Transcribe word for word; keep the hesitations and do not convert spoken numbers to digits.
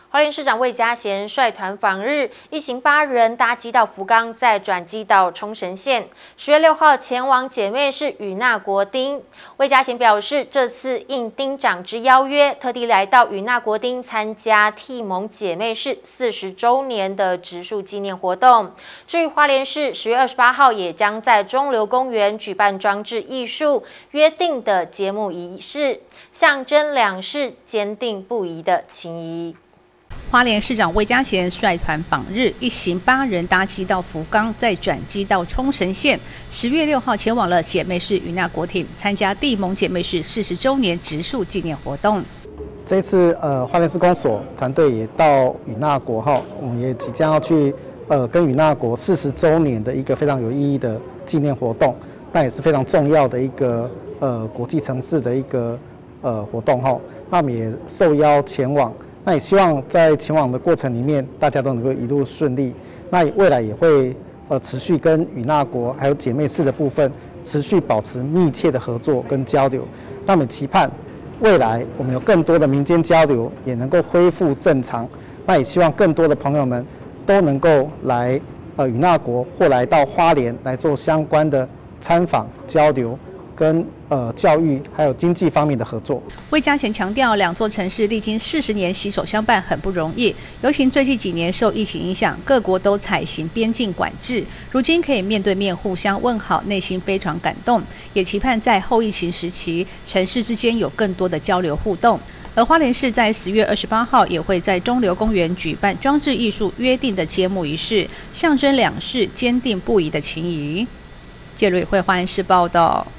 花莲市长魏家贤率团访日，一行八人搭机到福冈，再转机到冲绳县。十月六号前往姐妹市与那国町。魏家贤表示，这次应町长之邀约，特地来到与那国町参加替盟姐妹市四十周年的植树纪念活动。至于花莲市，十月二十八号也将在中流公园举办装置艺术约定的揭幕仪式，象征两市坚定不移的情谊。 花莲市长魏家贤率团访日，一行八人搭机到福冈，再转机到冲绳县。十月六号前往了姐妹市与那国町，参加地盟姐妹市四十周年植树纪念活动。 这次呃，花莲市公所团队也到与那国哈，我们也即将要去呃，跟与那国四十周年的一个非常有意义的纪念活动，那也是非常重要的一个呃国际城市的一个呃活动哈。那我们也受邀前往。那也希望在前往的过程里面，大家都能够一路顺利。那未来也会呃持续跟与那国还有姐妹市的部分持续保持密切的合作跟交流。那我们期盼未来我们有更多的民间交流也能够恢复正常。那也希望更多的朋友们都能够来呃与那国或来到花莲来做相关的参访交流。跟呃教育还有经济方面的合作。 魏家贤强调，两座城市历经四十年携手相伴很不容易，尤其最近几年受疫情影响，各国都采行边境管制，如今可以面对面互相问好，内心非常感动，也期盼在后疫情时期，城市之间有更多的交流互动。而花莲市在十月二十八号也会在中流公园举办装置艺术约定的揭幕仪式，象征两市坚定不移的情谊。谢瑞慧花莲市报道。